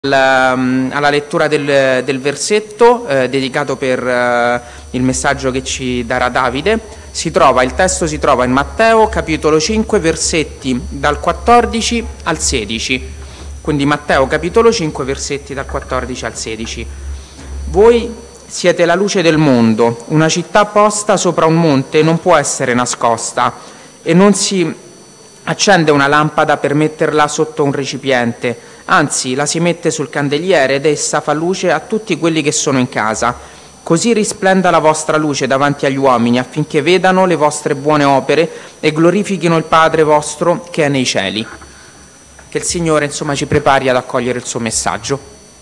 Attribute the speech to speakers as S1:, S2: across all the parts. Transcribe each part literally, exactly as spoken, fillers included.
S1: alla lettura del, del versetto eh, dedicato per eh, il messaggio che ci darà Davide. Si trova, il testo si trova in Matteo capitolo cinque, versetti dal quattordici al sedici. Quindi Matteo capitolo cinque, versetti dal quattordici al sedici. Voi siete la luce del mondo, una città posta sopra un monte non può essere nascosta e non si accende una lampada per metterla sotto un recipiente. Anzi, la si mette sul candeliere ed essa fa luce a tutti quelli che sono in casa. Così risplenda la vostra luce davanti agli uomini, affinché vedano le vostre buone opere e glorifichino il Padre vostro che è nei cieli. Che il Signore, insomma, ci prepari ad accogliere il suo messaggio.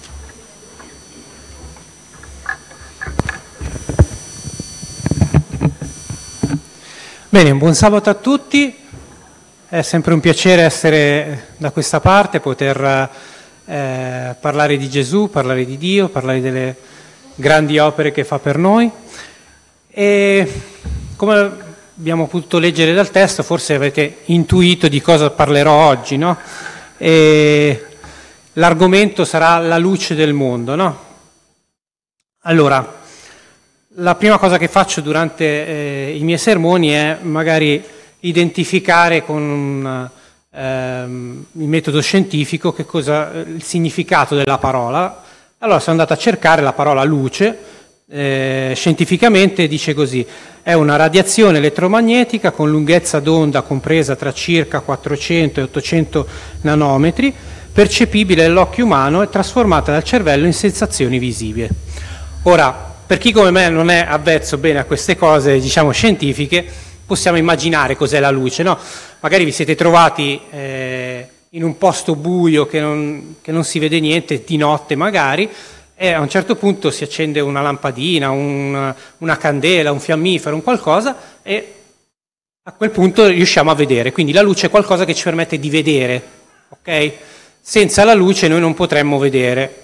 S2: Bene, un buon sabato a tutti. È sempre un piacere essere da questa parte, poter eh, parlare di Gesù, parlare di Dio, parlare delle grandi opere che fa per noi. E come abbiamo potuto leggere dal testo, forse avete intuito di cosa parlerò oggi, no? E l'argomento sarà la luce del mondo, no? Allora, la prima cosa che faccio durante eh, i miei sermoni è magari identificare con un, ehm, il metodo scientifico che cosa, il significato della parola. Allora sono andato a cercare la parola luce, eh, scientificamente dice così: è una radiazione elettromagnetica con lunghezza d'onda compresa tra circa quattrocento e ottocento nanometri, percepibile all'occhio umano e trasformata dal cervello in sensazioni visive. Ora, per chi come me non è avvezzo bene a queste cose, diciamo, scientifiche, possiamo immaginare cos'è la luce, no? Magari vi siete trovati eh, in un posto buio che non, che non si vede niente, di notte magari, e a un certo punto si accende una lampadina, un, una candela, un fiammifero, un qualcosa, e a quel punto riusciamo a vedere. Quindi la luce è qualcosa che ci permette di vedere, ok? Senza la luce noi non potremmo vedere.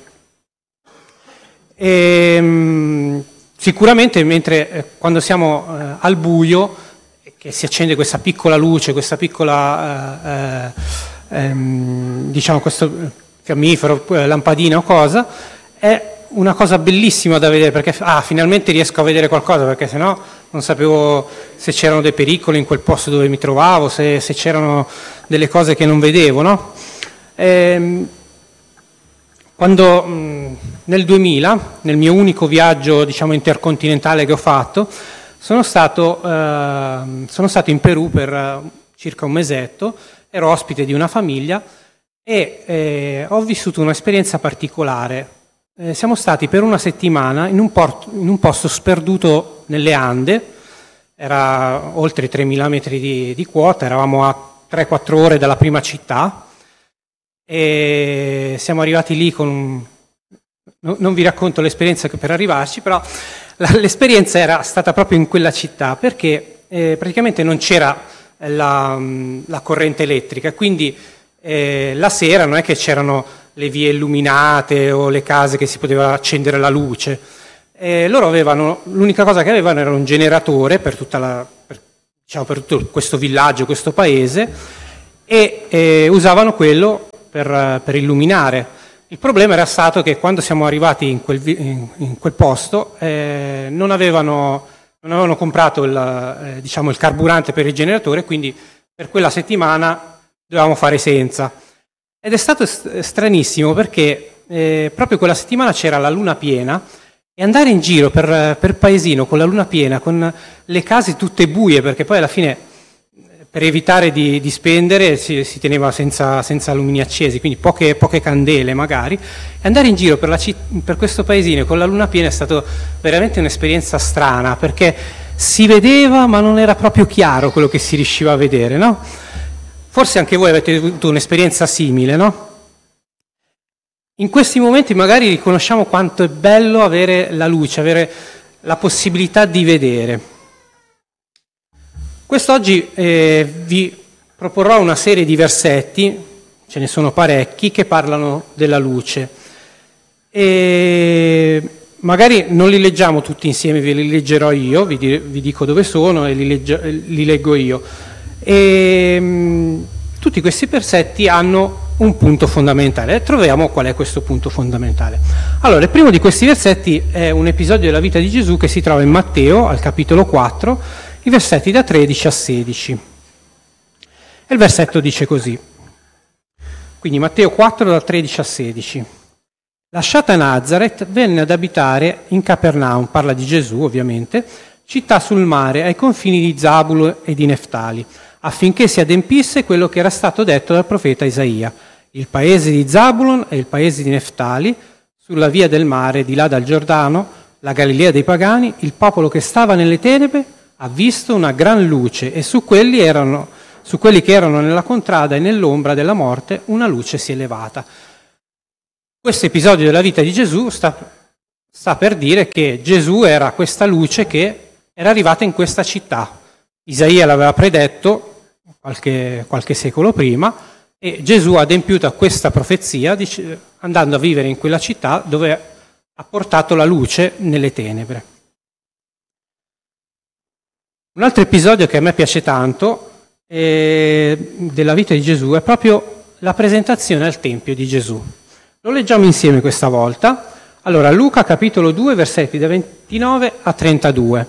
S2: E, sicuramente mentre eh, quando siamo eh, al buio, che si accende questa piccola luce, questa piccola, eh, ehm, diciamo, questo fiammifero, lampadina o cosa, è una cosa bellissima da vedere, perché ah, finalmente riesco a vedere qualcosa, perché sennò non sapevo se c'erano dei pericoli in quel posto dove mi trovavo, se, se c'erano delle cose che non vedevo, no? Ehm, quando mh, nel duemila, nel mio unico viaggio, diciamo, intercontinentale che ho fatto, Sono stato, eh, sono stato in Perù per eh, circa un mesetto, ero ospite di una famiglia e eh, ho vissuto un'esperienza particolare. Eh, siamo stati per una settimana in un, porto, in un posto sperduto nelle Ande, era oltre tremila metri di, di quota, eravamo a tre quattro ore dalla prima città e siamo arrivati lì con un... No, non vi racconto l'esperienza per arrivarci, però l'esperienza era stata proprio in quella città, perché eh, praticamente non c'era la, la corrente elettrica, quindi eh, la sera non è che c'erano le vie illuminate o le case che si poteva accendere la luce. Eh, loro avevano, l'unica cosa che avevano era un generatore per, tutta la, per, diciamo, per tutto questo villaggio, questo paese, e eh, usavano quello per, per illuminare. Il problema era stato che quando siamo arrivati in quel, in, in quel posto eh, non, avevano, non avevano comprato il, eh, diciamo, il carburante per il generatore, quindi per quella settimana dovevamo fare senza. Ed è stato st- stranissimo perché eh, proprio quella settimana c'era la luna piena e andare in giro per, per paesino con la luna piena, con le case tutte buie, perché poi alla fine per evitare di, di spendere si, si teneva senza, senza lumini accesi, quindi poche, poche candele magari, e andare in giro per, la, per questo paesino con la luna piena è stata veramente un'esperienza strana, perché si vedeva ma non era proprio chiaro quello che si riusciva a vedere, no? Forse anche voi avete avuto un'esperienza simile, no? In questi momenti magari riconosciamo quanto è bello avere la luce, avere la possibilità di vedere. Quest'oggi eh, vi proporrò una serie di versetti, ce ne sono parecchi, che parlano della luce. E magari non li leggiamo tutti insieme, ve li leggerò io, vi, di, vi dico dove sono e li, legge, li leggo io. E, mh, tutti questi versetti hanno un punto fondamentale. E troviamo qual è questo punto fondamentale. Allora, il primo di questi versetti è un episodio della vita di Gesù che si trova in Matteo, al capitolo quattro, i versetti da tredici a sedici. E il versetto dice così. Quindi Matteo quattro, da tredici a sedici. Lasciata Nazareth, venne ad abitare in Capernaum, parla di Gesù ovviamente, città sul mare, ai confini di Zabulo e di Neftali, affinché si adempisse quello che era stato detto dal profeta Isaia. Il paese di Zabulon e il paese di Neftali, sulla via del mare, di là dal Giordano, la Galilea dei pagani, il popolo che stava nelle tenebre ha visto una gran luce e su quelli, erano, su quelli che erano nella contrada e nell'ombra della morte una luce si è levata. Questo episodio della vita di Gesù sta, sta per dire che Gesù era questa luce che era arrivata in questa città. Isaia l'aveva predetto qualche, qualche secolo prima e Gesù ha adempiuto a questa profezia dice, andando a vivere in quella città dove ha portato la luce nelle tenebre. Un altro episodio che a me piace tanto eh, della vita di Gesù è proprio la presentazione al Tempio di Gesù. Lo leggiamo insieme questa volta. Allora, Luca capitolo due, versetti da ventinove a trentadue.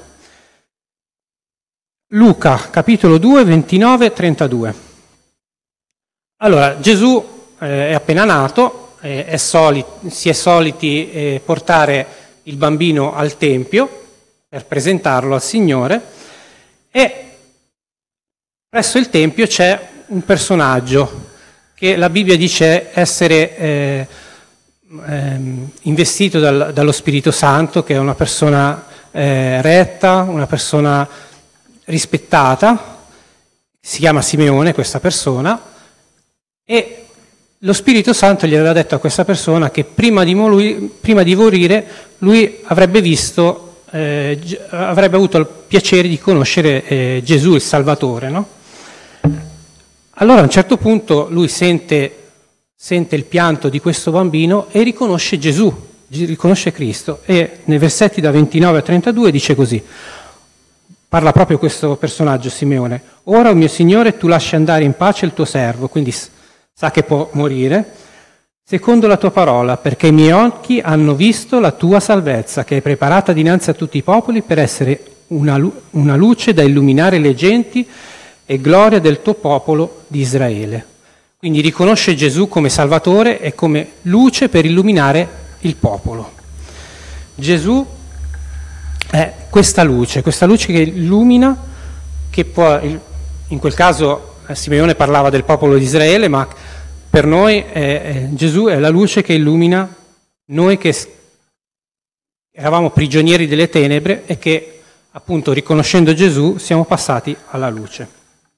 S2: Luca capitolo due, ventinove a trentadue. Allora, Gesù eh, è appena nato, eh, è soli, si è soliti eh, portare il bambino al Tempio per presentarlo al Signore. E presso il Tempio c'è un personaggio che la Bibbia dice essere eh, eh, investito dal, dallo Spirito Santo, che è una persona eh, retta, una persona rispettata, si chiama Simeone questa persona, e lo Spirito Santo gli aveva detto a questa persona che prima di, lui, prima di morire lui avrebbe visto Eh, avrebbe avuto il piacere di conoscere eh, Gesù, il Salvatore, no? Allora a un certo punto lui sente, sente il pianto di questo bambino e riconosce Gesù, riconosce Cristo, e nei versetti da ventinove a trentadue dice così, parla proprio questo personaggio, Simeone: ora, o mio Signore, tu lasci andare in pace il tuo servo, quindi sa che può morire, secondo la tua parola, perché i miei occhi hanno visto la tua salvezza, che è preparata dinanzi a tutti i popoli per essere una, una luce da illuminare le genti e gloria del tuo popolo di Israele. Quindi riconosce Gesù come Salvatore e come luce per illuminare il popolo. Gesù è questa luce, questa luce che illumina, che può, in quel caso Simeone parlava del popolo di Israele, ma per noi eh, eh, Gesù è la luce che illumina noi che eravamo prigionieri delle tenebre e che, appunto, riconoscendo Gesù, siamo passati alla luce.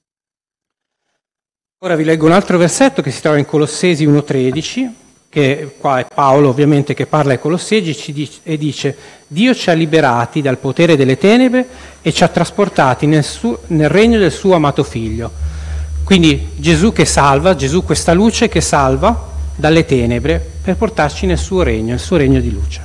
S2: Ora vi leggo un altro versetto che si trova in Colossesi uno tredici, che qua è Paolo ovviamente che parla ai Colossesi dice, e dice: Dio ci ha liberati dal potere delle tenebre e ci ha trasportati nel, suo, nel regno del suo amato Figlio. Quindi Gesù che salva, Gesù questa luce che salva dalle tenebre per portarci nel suo regno, il suo regno di luce.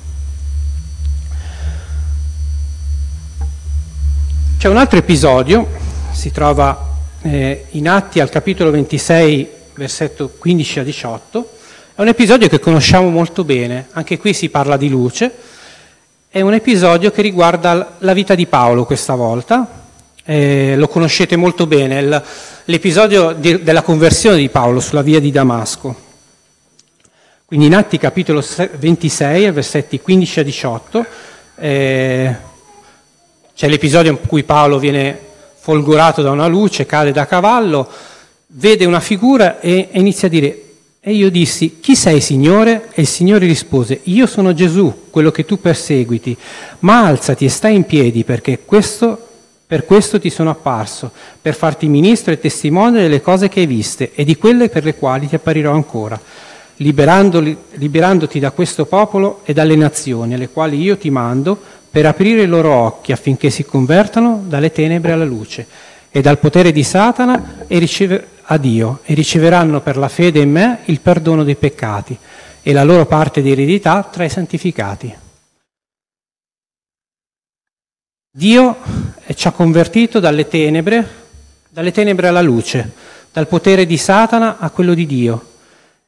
S2: C'è un altro episodio, si trova eh, in Atti al capitolo ventisei, versetto quindici a diciotto, è un episodio che conosciamo molto bene, anche qui si parla di luce, è un episodio che riguarda la vita di Paolo questa volta. Eh, lo conoscete molto bene, il, l'episodio di, della conversione di Paolo sulla via di Damasco. Quindi in Atti capitolo ventisei, versetti quindici a diciotto, eh, c'è l'episodio in cui Paolo viene folgorato da una luce, cade da cavallo, vede una figura e, e inizia a dire: e io dissi: chi sei, Signore? E il Signore rispose: io sono Gesù, quello che tu perseguiti, ma alzati e stai in piedi, perché questo Per questo ti sono apparso, per farti ministro e testimone delle cose che hai viste e di quelle per le quali ti apparirò ancora, liberandoti da questo popolo e dalle nazioni, alle quali io ti mando, per aprire i loro occhi affinché si convertano dalle tenebre alla luce e dal potere di Satana e ricever- a Dio, e riceveranno per la fede in me il perdono dei peccati e la loro parte di eredità tra i santificati. Dio ci ha convertito dalle tenebre, dalle tenebre alla luce, dal potere di Satana a quello di Dio.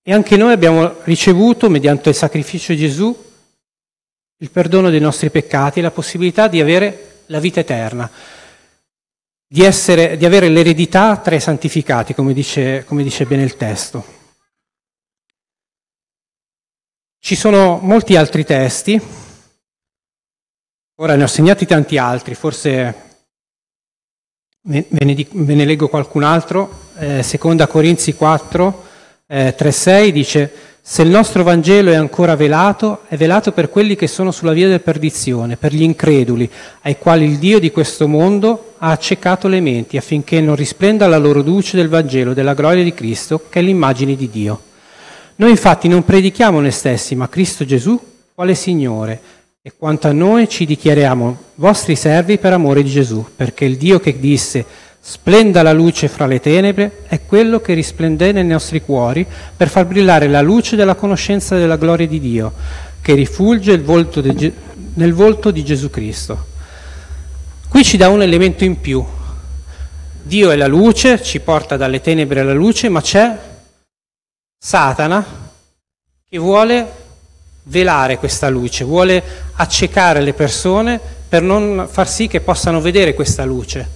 S2: E anche noi abbiamo ricevuto, mediante il sacrificio di Gesù, il perdono dei nostri peccati e la possibilità di avere la vita eterna, di, essere, di avere l'eredità tra i santificati, come dice, come dice bene il testo. Ci sono molti altri testi, ora ne ho segnati tanti altri, forse ve ne, dico, ve ne leggo qualcun altro. Eh, seconda Corinzi quattro, eh, tre sei dice: se il nostro Vangelo è ancora velato, è velato per quelli che sono sulla via della perdizione, per gli increduli, ai quali il Dio di questo mondo ha accecato le menti, affinché non risplenda la loro luce del Vangelo, della gloria di Cristo, che è l'immagine di Dio. Noi infatti non predichiamo noi stessi, ma Cristo Gesù, quale Signore, e quanto a noi ci dichiariamo vostri servi per amore di Gesù, perché il Dio che disse splenda la luce fra le tenebre è quello che risplende nei nostri cuori per far brillare la luce della conoscenza della gloria di Dio, che rifulge il volto de, nel volto di Gesù Cristo. Qui ci dà un elemento in più. Dio è la luce, ci porta dalle tenebre alla luce, ma c'è Satana che vuole velare questa luce, vuole accecare le persone per non far sì che possano vedere questa luce.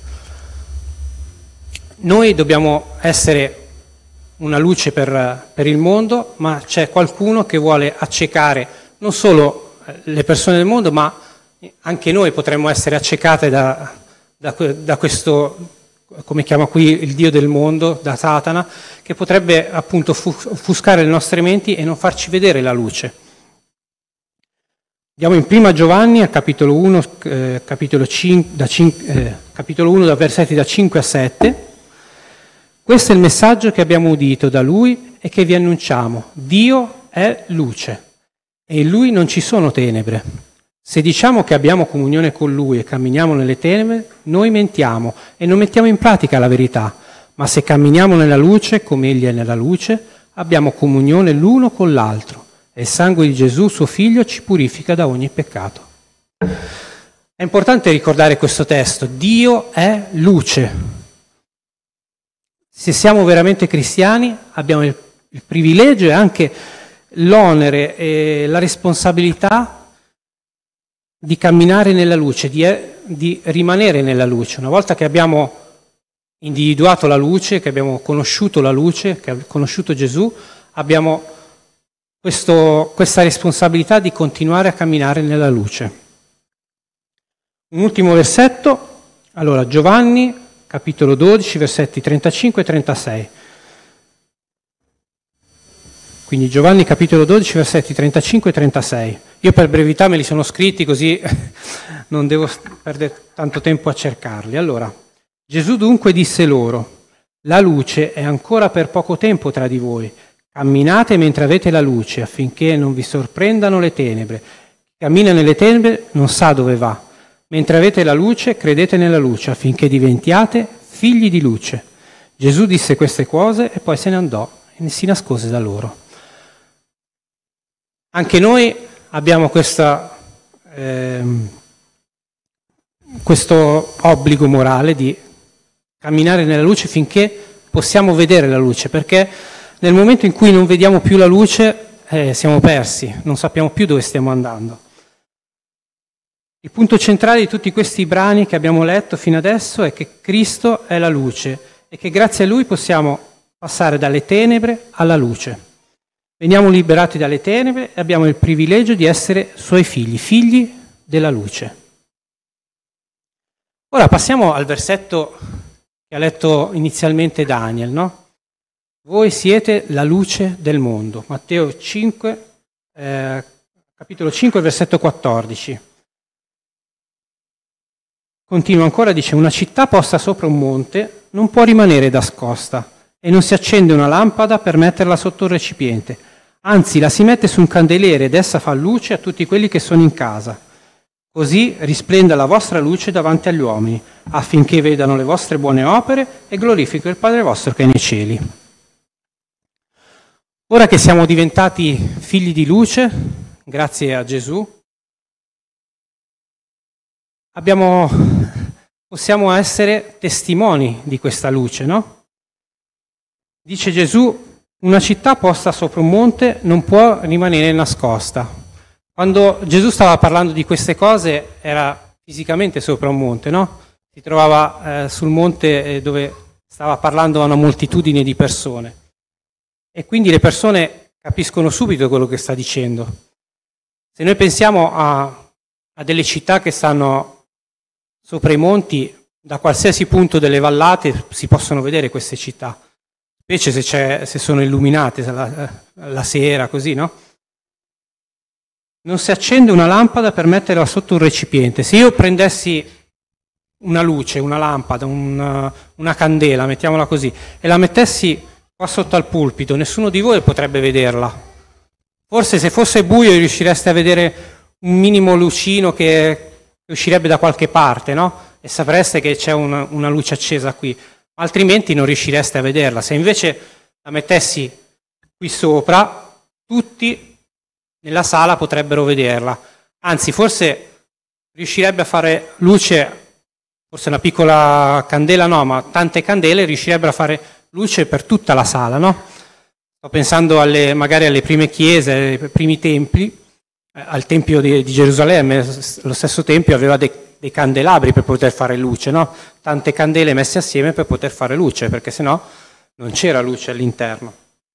S2: Noi dobbiamo essere una luce per, per il mondo, ma c'è qualcuno che vuole accecare non solo le persone del mondo, ma anche noi potremmo essere accecate da, da, da questo, come chiama qui il Dio del mondo, da Satana, che potrebbe appunto offuscare le nostre menti e non farci vedere la luce. Andiamo in prima Giovanni, a capitolo uno, eh, capitolo, cinque, da cinque, eh, capitolo uno, da versetti da cinque a sette. Questo è il messaggio che abbiamo udito da Lui e che vi annunciamo. Dio è luce e in Lui non ci sono tenebre. Se diciamo che abbiamo comunione con Lui e camminiamo nelle tenebre, noi mentiamo e non mettiamo in pratica la verità. Ma se camminiamo nella luce, come Egli è nella luce, abbiamo comunione l'uno con l'altro. E il sangue di Gesù, suo Figlio, ci purifica da ogni peccato. È importante ricordare questo testo. Dio è luce. Se siamo veramente cristiani, abbiamo il, il privilegio e anche l'onere e la responsabilità di camminare nella luce, di, di rimanere nella luce. Una volta che abbiamo individuato la luce, che abbiamo conosciuto la luce, che abbiamo conosciuto Gesù, abbiamo questo, questa responsabilità di continuare a camminare nella luce. Un ultimo versetto, allora Giovanni, capitolo dodici, versetti trentacinque e trentasei. Quindi Giovanni capitolo dodici, versetti trentacinque e trentasei. Io per brevità me li sono scritti così non devo perdere tanto tempo a cercarli. Allora, Gesù dunque disse loro: la luce è ancora per poco tempo tra di voi. Camminate mentre avete la luce, affinché non vi sorprendano le tenebre. Chi cammina nelle tenebre non sa dove va. Mentre avete la luce, credete nella luce, affinché diventiate figli di luce. Gesù disse queste cose e poi se ne andò e si nascose da loro. Anche noi abbiamo questa, ehm, questo obbligo morale di camminare nella luce finché possiamo vedere la luce, perché nel momento in cui non vediamo più la luce eh, siamo persi, non sappiamo più dove stiamo andando. Il punto centrale di tutti questi brani che abbiamo letto fino adesso è che Cristo è la luce e che grazie a Lui possiamo passare dalle tenebre alla luce. Veniamo liberati dalle tenebre e abbiamo il privilegio di essere Suoi figli, figli della luce. Ora passiamo al versetto che ha letto inizialmente Daniel, no? Voi siete la luce del mondo. Matteo cinque, eh, capitolo cinque, versetto quattordici. Continua ancora, dice: una città posta sopra un monte non può rimanere nascosta e non si accende una lampada per metterla sotto un recipiente, anzi la si mette su un candeliere ed essa fa luce a tutti quelli che sono in casa. Così risplenda la vostra luce davanti agli uomini, affinché vedano le vostre buone opere e glorifichino il Padre vostro che è nei cieli. Ora che siamo diventati figli di luce, grazie a Gesù, Abbiamo, possiamo essere testimoni di questa luce, no? Dice Gesù una città posta sopra un monte non può rimanere nascosta. Quando Gesù stava parlando di queste cose era fisicamente sopra un monte, no? Si trovava eh, sul monte dove stava parlando a una moltitudine di persone. E quindi le persone capiscono subito quello che sta dicendo. Se noi pensiamo a, a delle città che stanno sopra i monti, da qualsiasi punto delle vallate si possono vedere queste città, specie se, c'è, se sono illuminate la, la sera, così, no? Non si accende una lampada per metterla sotto un recipiente. Se io prendessi una luce, una lampada, una, una candela, mettiamola così, e la mettessi qua sotto al pulpito, nessuno di voi potrebbe vederla. Forse se fosse buio riuscireste a vedere un minimo lucino che uscirebbe da qualche parte, no? E sapreste che c'è una, una luce accesa qui, altrimenti non riuscireste a vederla. Se invece la mettessi qui sopra, tutti nella sala potrebbero vederla. Anzi, forse riuscirebbe a fare luce, forse una piccola candela no, ma tante candele riuscirebbero a fare luce per tutta la sala, no? Sto pensando alle, magari alle prime chiese, ai primi templi, eh, al Tempio di, di Gerusalemme, lo stesso Tempio aveva dei, dei candelabri per poter fare luce, no? Tante candele messe assieme per poter fare luce, perché sennò non c'era luce all'interno.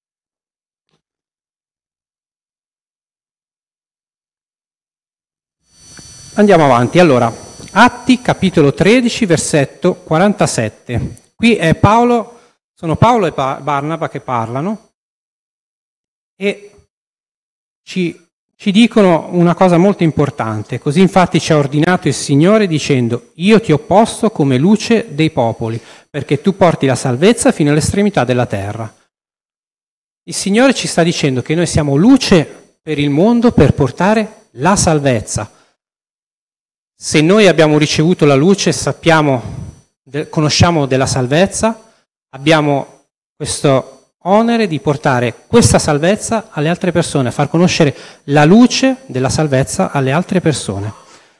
S2: Andiamo avanti, allora, Atti capitolo tredici, versetto quarantasette. Qui è Paolo, sono Paolo e Barnaba che parlano e ci, ci dicono una cosa molto importante. Così infatti ci ha ordinato il Signore dicendo: io ti ho posto come luce dei popoli, perché tu porti la salvezza fino all'estremità della terra. Il Signore ci sta dicendo che noi siamo luce per il mondo per portare la salvezza. Se noi abbiamo ricevuto la luce, sappiamo, conosciamo della salvezza, abbiamo questo onere di portare questa salvezza alle altre persone, a far conoscere la luce della salvezza alle altre persone.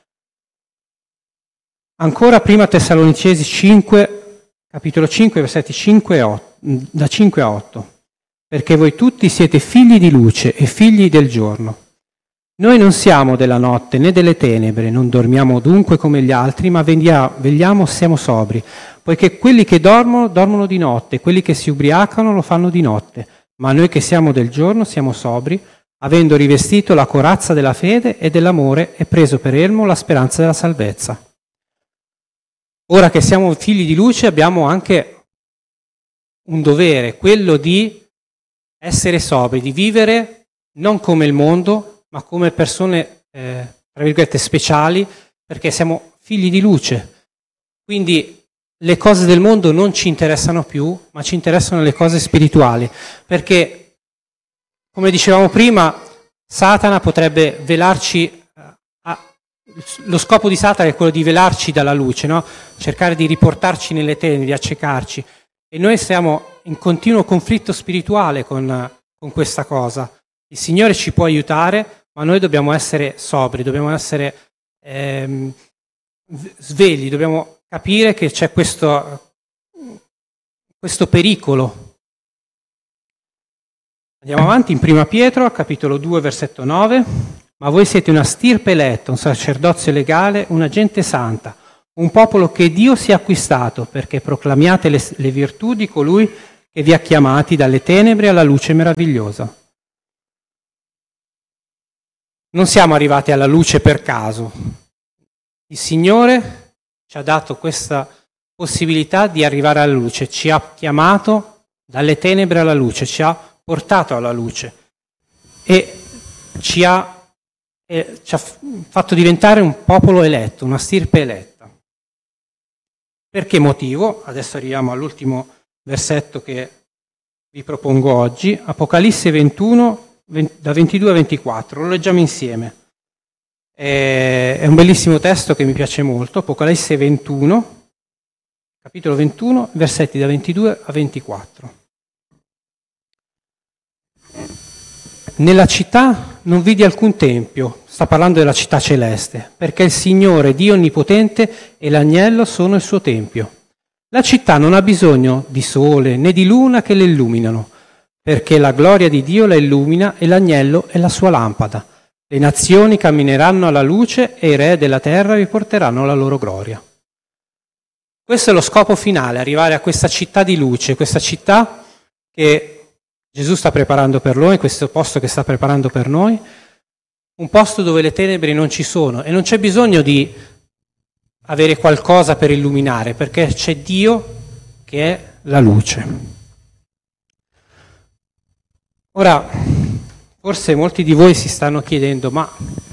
S2: Ancora prima Tessalonicesi cinque, capitolo cinque, versetti cinque e otto, da cinque a otto. Perché voi tutti siete figli di luce e figli del giorno. Noi non siamo della notte né delle tenebre, non dormiamo dunque come gli altri, ma vegliamo, siamo sobri, poiché quelli che dormono, dormono di notte, quelli che si ubriacano lo fanno di notte, ma noi che siamo del giorno siamo sobri, avendo rivestito la corazza della fede e dell'amore e preso per elmo la speranza della salvezza. Ora che siamo figli di luce abbiamo anche un dovere, quello di essere sobri, di vivere non come il mondo, ma come persone, eh, tra virgolette, speciali, perché siamo figli di luce. Quindi le cose del mondo non ci interessano più, ma ci interessano le cose spirituali, perché, come dicevamo prima, Satana potrebbe velarci, a, lo scopo di Satana è quello di velarci dalla luce, no? Cercare di riportarci nelle tenebre, di accecarci. E noi siamo in continuo conflitto spirituale con, con questa cosa. Il Signore ci può aiutare, ma noi dobbiamo essere sobri, dobbiamo essere ehm, svegli, dobbiamo capire che c'è questo, questo pericolo. Andiamo avanti in prima Pietro, capitolo due, versetto nove. Ma voi siete una stirpe eletta, un sacerdozio legale, una gente santa, un popolo che Dio si è acquistato, perché proclamiate le, le virtù di colui che vi ha chiamati dalle tenebre alla luce meravigliosa. Non siamo arrivati alla luce per caso. Il Signore ci ha dato questa possibilità di arrivare alla luce, ci ha chiamato dalle tenebre alla luce, ci ha portato alla luce e ci ha, eh, ci ha fatto diventare un popolo eletto, una stirpe eletta. Per che motivo? Adesso arriviamo all'ultimo versetto che vi propongo oggi, Apocalisse ventuno, da ventidue a ventiquattro, lo leggiamo insieme. È un bellissimo testo che mi piace molto, Apocalisse ventuno, capitolo ventuno, versetti da ventidue a ventiquattro. Nella città non vidi alcun tempio, sta parlando della città celeste, perché il Signore Dio Onnipotente e l'agnello sono il suo tempio. La città non ha bisogno di sole né di luna che le illuminano, perché la gloria di Dio la illumina e l'agnello è la sua lampada. Le nazioni cammineranno alla luce e i re della terra vi porteranno la loro gloria. Questo è lo scopo finale, arrivare a questa città di luce, questa città che Gesù sta preparando per noi, questo posto che sta preparando per noi, un posto dove le tenebre non ci sono e non c'è bisogno di avere qualcosa per illuminare, perché c'è Dio che è la luce. Ora, forse molti di voi si stanno chiedendo, ma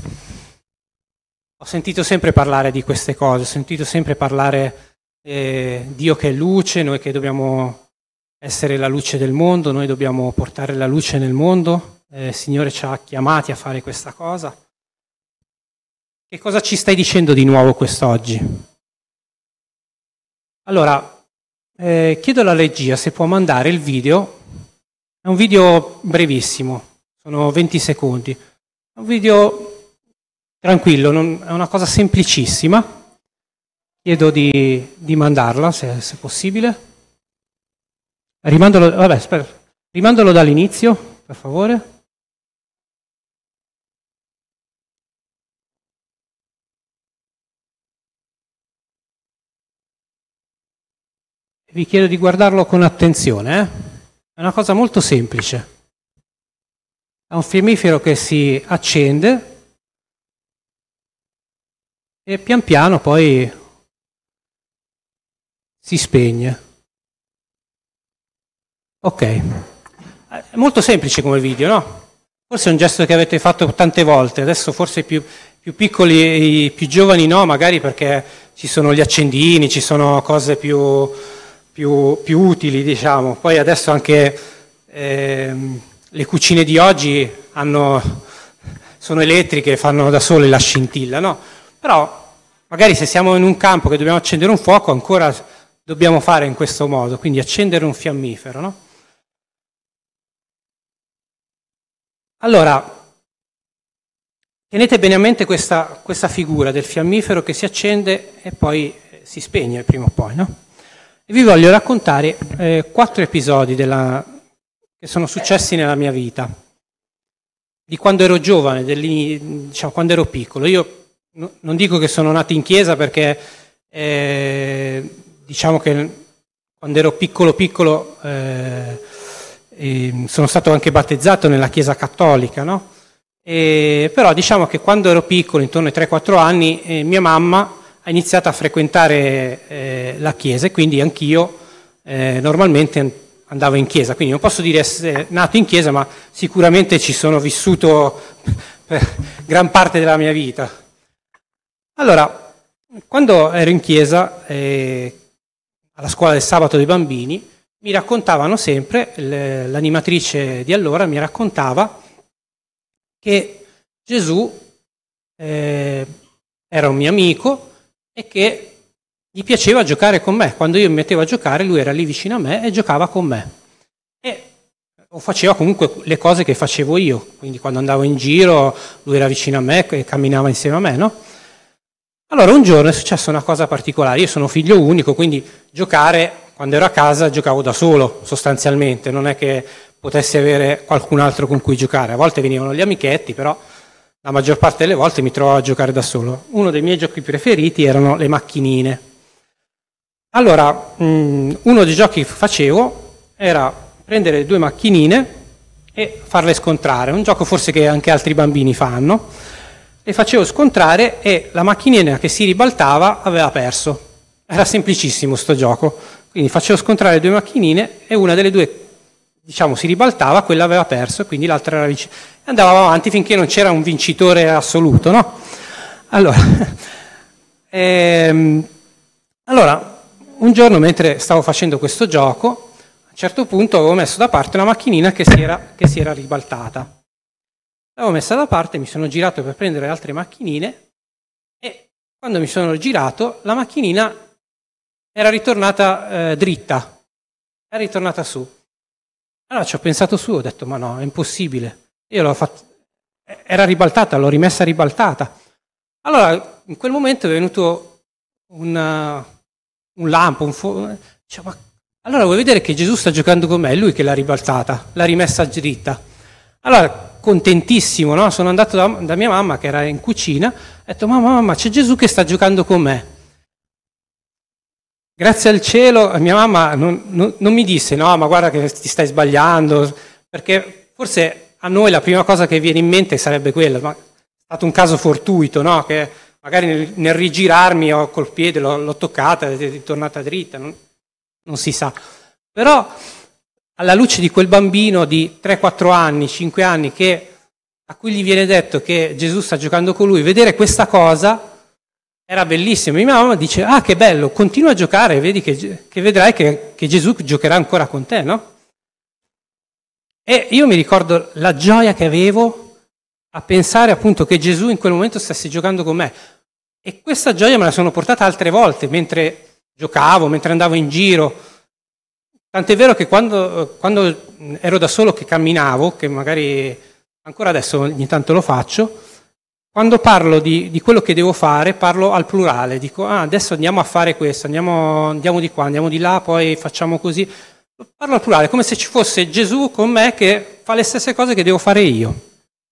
S2: ho sentito sempre parlare di queste cose, ho sentito sempre parlare eh, Dio che è luce, noi che dobbiamo essere la luce del mondo, noi dobbiamo portare la luce nel mondo, eh, il Signore ci ha chiamati a fare questa cosa. Che cosa ci stai dicendo di nuovo quest'oggi? Allora, eh, chiedo alla regia se può mandare il video, è un video brevissimo, sono venti secondi, è un video tranquillo, non, è una cosa semplicissima, chiedo di, di mandarla se, se possibile. Rimandalo, vabbè, aspetta, rimandalo dall'inizio, per favore. Vi chiedo di guardarlo con attenzione, eh? È una cosa molto semplice. È un fiammifero che si accende e pian piano poi si spegne. Ok, è molto semplice come video, no? Forse è un gesto che avete fatto tante volte, adesso forse più, più piccoli, i più giovani no, magari perché ci sono gli accendini, ci sono cose più, più, più utili, diciamo. Poi adesso anche eh, le cucine di oggi hanno, sono elettriche, fanno da sole la scintilla, no? Però magari se siamo in un campo che dobbiamo accendere un fuoco, ancora dobbiamo fare in questo modo, quindi accendere un fiammifero, no? Allora, tenete bene a mente questa, questa figura del fiammifero che si accende e poi si spegne prima o poi, no? E vi voglio raccontare eh, quattro episodi della, che sono successi nella mia vita, di quando ero giovane, diciamo, quando ero piccolo. Io no, non dico che sono nato in chiesa perché eh, diciamo che quando ero piccolo piccolo eh, eh, sono stato anche battezzato nella chiesa cattolica, no? E, però diciamo che quando ero piccolo, intorno ai tre quattro anni, eh, mia mamma ha iniziato a frequentare eh, la chiesa e quindi anch'io eh, normalmente andavo in chiesa, quindi non posso dire essere nato in chiesa, ma sicuramente ci sono vissuto per gran parte della mia vita. Allora, quando ero in chiesa, eh, alla scuola del sabato dei bambini, mi raccontavano sempre, l'animatrice di allora mi raccontava che Gesù eh, era un mio amico e che gli piaceva giocare con me. Quando io mi mettevo a giocare, lui era lì vicino a me e giocava con me. E o faceva comunque le cose che facevo io. Quindi quando andavo in giro, lui era vicino a me e camminava insieme a me, no? Allora un giorno è successa una cosa particolare. Io sono figlio unico, quindi giocare, quando ero a casa, giocavo da solo, sostanzialmente. Non è che potessi avere qualcun altro con cui giocare. A volte venivano gli amichetti, però la maggior parte delle volte mi trovavo a giocare da solo. Uno dei miei giochi preferiti erano le macchinine. Allora, mh, uno dei giochi che facevo era prendere due macchinine e farle scontrare. Un gioco forse che anche altri bambini fanno. Le facevo scontrare e la macchinina che si ribaltava aveva perso. Era semplicissimo sto gioco. Quindi facevo scontrare due macchinine e una delle due, diciamo, si ribaltava, quella aveva perso, quindi l'altra era vincita. E andavamo avanti finché non c'era un vincitore assoluto, no? Allora, ehm, allora, un giorno mentre stavo facendo questo gioco, a un certo punto avevo messo da parte una macchinina che si era, che si era ribaltata. L'avevo messa da parte, mi sono girato per prendere le altre macchinine e quando mi sono girato la macchinina era ritornata eh, dritta, era ritornata su. Allora ci ho pensato su, ho detto ma no, è impossibile. Io l'ho fatto, era ribaltata, l'ho rimessa ribaltata. Allora in quel momento è venuto una, un lampo, un fuoco, cioè, ma allora vuoi vedere che Gesù sta giocando con me? È lui che l'ha ribaltata, l'ha rimessa dritta. Allora, contentissimo, no? Sono andato da, da mia mamma che era in cucina, ho detto mamma, mamma, c'è Gesù che sta giocando con me. Grazie al cielo mia mamma non, non, non mi disse no, ma guarda che ti stai sbagliando, perché forse a noi la prima cosa che viene in mente sarebbe quella, ma è stato un caso fortuito, no? Che magari nel, nel rigirarmi ho col piede, l'ho, l'ho toccata ed è tornata dritta, non, non si sa. Però alla luce di quel bambino di tre quattro anni, cinque anni, che, a cui gli viene detto che Gesù sta giocando con lui, vedere questa cosa era bellissimo. Mia mamma dice, ah che bello, continua a giocare, vedi che, che vedrai che, che Gesù giocherà ancora con te, no? E io mi ricordo la gioia che avevo a pensare appunto che Gesù in quel momento stesse giocando con me. E questa gioia me la sono portata altre volte, mentre giocavo, mentre andavo in giro. Tant'è vero che quando, quando ero da solo che camminavo, che magari ancora adesso ogni tanto lo faccio, quando parlo di, di quello che devo fare, parlo al plurale, dico ah, adesso andiamo a fare questo, andiamo, andiamo di qua, andiamo di là, poi facciamo così. Parlo al plurale, come se ci fosse Gesù con me che fa le stesse cose che devo fare io.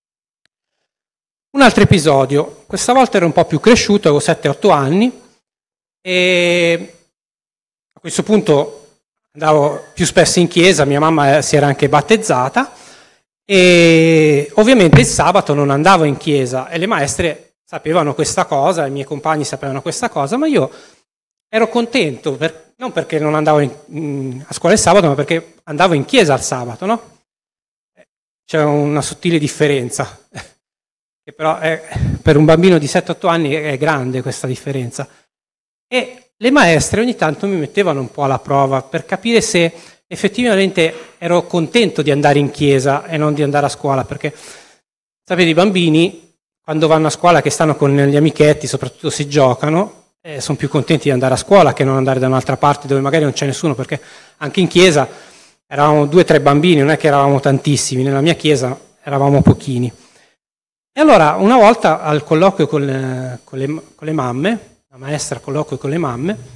S2: Un altro episodio, questa volta ero un po' più cresciuto, avevo sette otto anni, e a questo punto andavo più spesso in chiesa, mia mamma si era anche battezzata, e ovviamente il sabato non andavo in chiesa e le maestre sapevano questa cosa, i miei compagni sapevano questa cosa, ma io ero contento, per, non perché non andavo in, in, a scuola il sabato, ma perché andavo in chiesa al sabato, no? C'è una sottile differenza, che però è, per un bambino di sette otto anni è grande questa differenza. E le maestre ogni tanto mi mettevano un po' alla prova per capire se effettivamente ero contento di andare in chiesa e non di andare a scuola, perché sapete i bambini quando vanno a scuola che stanno con gli amichetti, soprattutto si giocano, eh, sono più contenti di andare a scuola che non andare da un'altra parte dove magari non c'è nessuno, perché anche in chiesa eravamo due o tre bambini, non è che eravamo tantissimi, nella mia chiesa eravamo pochini. E allora una volta al colloquio con le, con le, con le mamme, la maestra al colloquio con le mamme,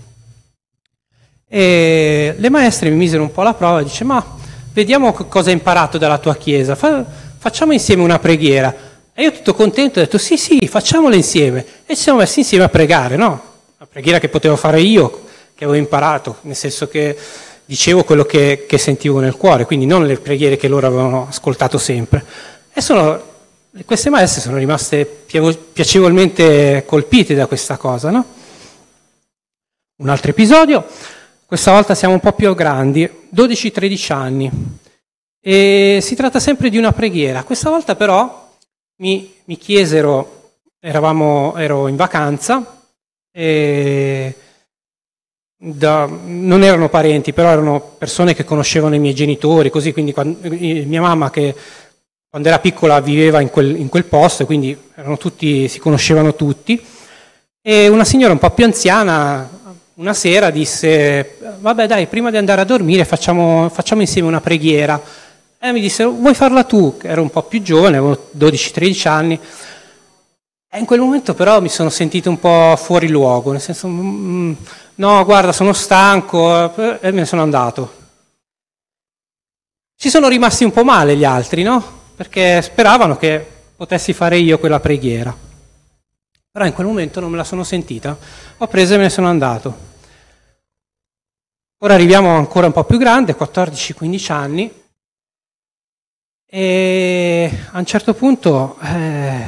S2: e le maestre mi misero un po' alla prova e dice ma vediamo cosa hai imparato dalla tua chiesa, Fa, facciamo insieme una preghiera. E io tutto contento ho detto sì sì facciamola insieme, e ci siamo messi insieme a pregare, no? Una preghiera che potevo fare io, che avevo imparato, nel senso che dicevo quello che, che sentivo nel cuore, quindi non le preghiere che loro avevano ascoltato sempre. E sono, queste maestre sono rimaste piacevolmente colpite da questa cosa, no? Un altro episodio. Questa volta siamo un po' più grandi, dodici tredici anni, e si tratta sempre di una preghiera. Questa volta però mi, mi chiesero, eravamo, ero in vacanza, e da, non erano parenti, però erano persone che conoscevano i miei genitori, così, quindi quando, mia mamma che quando era piccola viveva in quel, in quel posto, quindi erano tutti, si conoscevano tutti, e una signora un po' più anziana una sera disse vabbè dai, prima di andare a dormire facciamo, facciamo insieme una preghiera. E mi disse vuoi farla tu? Ero un po' più giovane, avevo dodici tredici anni, e in quel momento però mi sono sentito un po' fuori luogo, nel senso mm, no guarda sono stanco, e me ne sono andato. Ci sono rimasti un po' male gli altri, no? Perché speravano che potessi fare io quella preghiera. Però in quel momento non me la sono sentita, ho preso e me ne sono andato. Ora arriviamo ancora un po' più grande, quattordici quindici anni, e a un certo punto eh,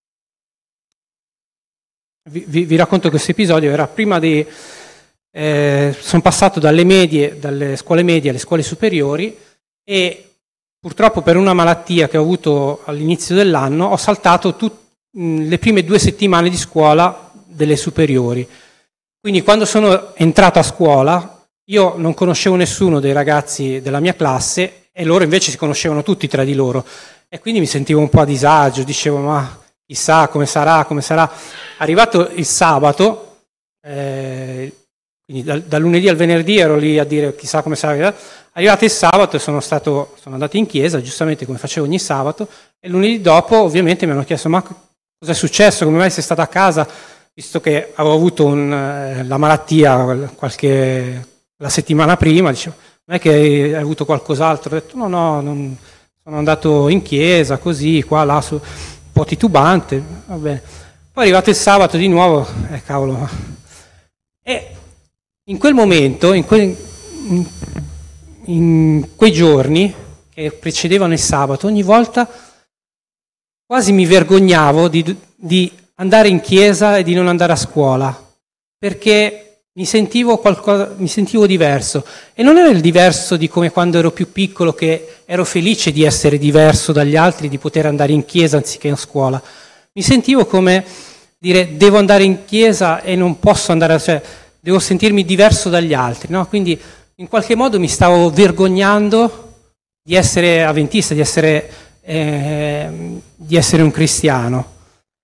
S2: vi, vi, vi racconto questo episodio. Era prima di eh, sono passato dalle medie, dalle scuole medie alle scuole superiori, e purtroppo per una malattia che ho avuto all'inizio dell'anno ho saltato tutte le prime due settimane di scuola delle superiori. Quindi quando sono entrato a scuola io non conoscevo nessuno dei ragazzi della mia classe e loro invece si conoscevano tutti tra di loro, e quindi mi sentivo un po' a disagio, dicevo ma chissà come sarà, come sarà. Arrivato il sabato, eh, quindi dal, dal lunedì al venerdì ero lì a dire chissà come sarà. Arrivato il sabato sono, stato, sono andato in chiesa, giustamente come facevo ogni sabato, e lunedì dopo ovviamente mi hanno chiesto ma cosa è successo, come mai sei stata a casa, visto che avevo avuto un, eh, la malattia qualche, la settimana prima, dicevo, non è che hai avuto qualcos'altro? Ho detto no, no, non, sono andato in chiesa, così, qua, là, su, un po' titubante, va bene. Poi è arrivato il sabato di nuovo, eh cavolo, e in quel momento, in, que, in, in quei giorni che precedevano il sabato, ogni volta quasi mi vergognavo di, di andare in chiesa e di non andare a scuola, perché mi sentivo, qualcosa, mi sentivo diverso. E non era il diverso di come quando ero più piccolo, che ero felice di essere diverso dagli altri, di poter andare in chiesa anziché in scuola. Mi sentivo come dire, devo andare in chiesa e non posso andare, cioè devo sentirmi diverso dagli altri, no? Quindi in qualche modo mi stavo vergognando di essere avventista, di essere, eh, di essere un cristiano.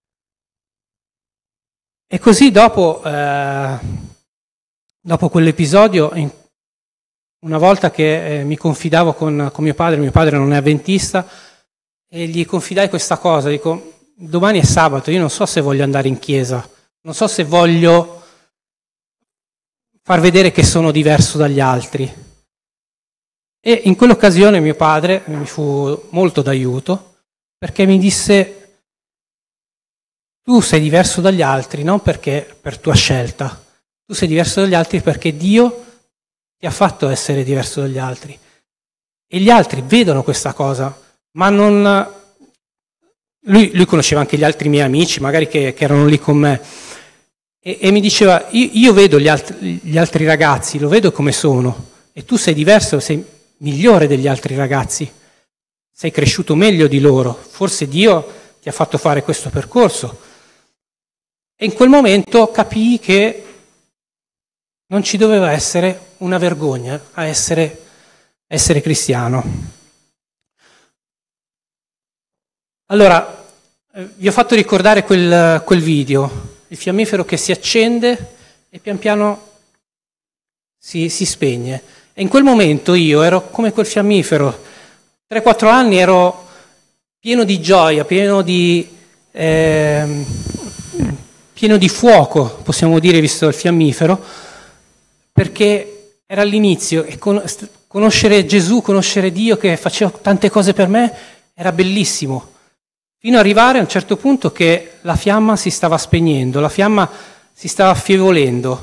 S2: E così dopo, eh, dopo quell'episodio, una volta che eh, mi confidavo con, con mio padre, mio padre non è avventista, e gli confidai questa cosa, dico, domani è sabato, io non so se voglio andare in chiesa, non so se voglio far vedere che sono diverso dagli altri. E in quell'occasione mio padre mi fu molto d'aiuto, perché mi disse: tu sei diverso dagli altri non perché per tua scelta, tu sei diverso dagli altri perché Dio ti ha fatto essere diverso dagli altri. E gli altri vedono questa cosa, ma non... Lui, lui conosceva anche gli altri miei amici, magari che, che erano lì con me, e, e mi diceva, io, io vedo gli altri, gli altri ragazzi, lo vedo come sono, e tu sei diverso, sei migliore degli altri ragazzi, sei cresciuto meglio di loro, forse Dio ti ha fatto fare questo percorso. E in quel momento capii che non ci doveva essere una vergogna a essere, essere cristiano. Allora, eh, vi ho fatto ricordare quel, quel video, il fiammifero che si accende e pian piano si, si spegne. E in quel momento io ero come quel fiammifero, tre quattro anni ero pieno di gioia, pieno di... Eh, pieno di fuoco, possiamo dire, visto il fiammifero, perché era all'inizio e conoscere Gesù, conoscere Dio che faceva tante cose per me, era bellissimo, fino ad arrivare a un certo punto che la fiamma si stava spegnendo, la fiamma si stava affievolendo.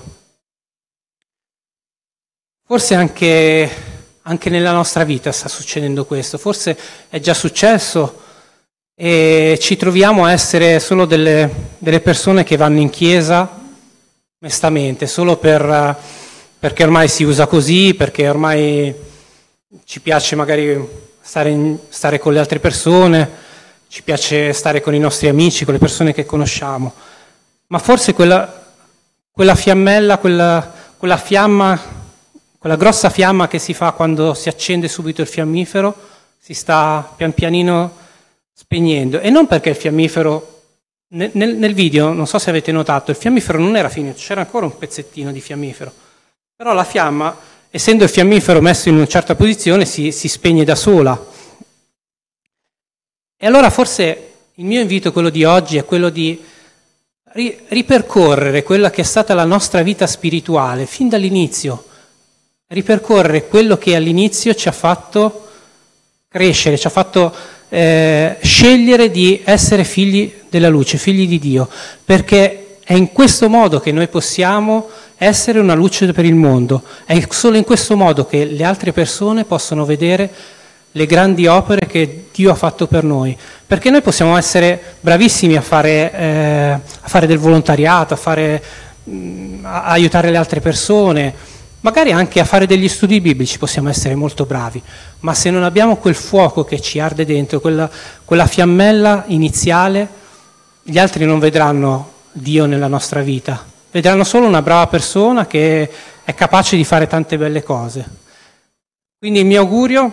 S2: Forse anche, anche nella nostra vita sta succedendo questo, forse è già successo, e ci troviamo a essere solo delle, delle persone che vanno in chiesa mestamente, solo per, perché ormai si usa così, perché ormai ci piace magari stare, in, stare con le altre persone, ci piace stare con i nostri amici, con le persone che conosciamo, ma forse quella, quella fiammella, quella, quella fiamma, quella grossa fiamma che si fa quando si accende subito il fiammifero, si sta pian pianino spegnendo. E non perché il fiammifero, nel, nel video, non so se avete notato, il fiammifero non era finito, c'era ancora un pezzettino di fiammifero, però la fiamma, essendo il fiammifero messo in una certa posizione, si, si spegne da sola. E allora forse il mio invito, quello di oggi, è quello di ri, ripercorrere quella che è stata la nostra vita spirituale, fin dall'inizio, ripercorrere quello che all'inizio ci ha fatto crescere, ci ha fatto Eh, scegliere di essere figli della luce, figli di Dio, perché è in questo modo che noi possiamo essere una luce per il mondo, è solo in questo modo che le altre persone possono vedere le grandi opere che Dio ha fatto per noi, perché noi possiamo essere bravissimi a fare, eh, a fare del volontariato, a, fare, mh, a aiutare le altre persone, magari anche a fare degli studi biblici possiamo essere molto bravi, ma se non abbiamo quel fuoco che ci arde dentro, quella, quella fiammella iniziale, gli altri non vedranno Dio nella nostra vita, vedranno solo una brava persona che è capace di fare tante belle cose. Quindi il mio augurio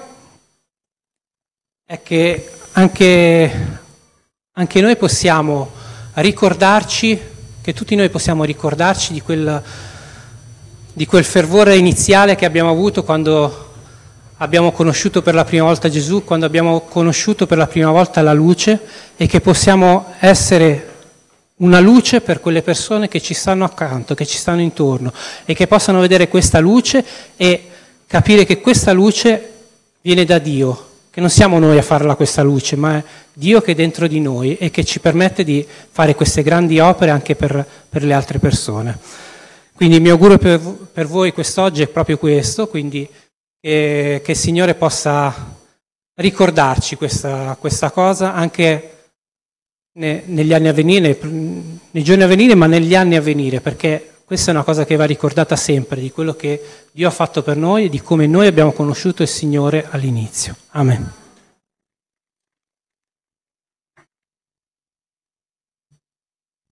S2: è che anche, anche noi possiamo ricordarci, che tutti noi possiamo ricordarci di quel... di quel fervore iniziale che abbiamo avuto quando abbiamo conosciuto per la prima volta Gesù, quando abbiamo conosciuto per la prima volta la luce, e che possiamo essere una luce per quelle persone che ci stanno accanto, che ci stanno intorno e che possano vedere questa luce e capire che questa luce viene da Dio, che non siamo noi a farla questa luce, ma è Dio che è dentro di noi e che ci permette di fare queste grandi opere anche per, per le altre persone. Quindi il mio augurio per, per voi quest'oggi è proprio questo, quindi che, che il Signore possa ricordarci questa, questa cosa anche ne, negli anni a venire, nei, nei giorni a venire, ma negli anni a venire, perché questa è una cosa che va ricordata sempre, di quello che Dio ha fatto per noi e di come noi abbiamo conosciuto il Signore all'inizio. Amen.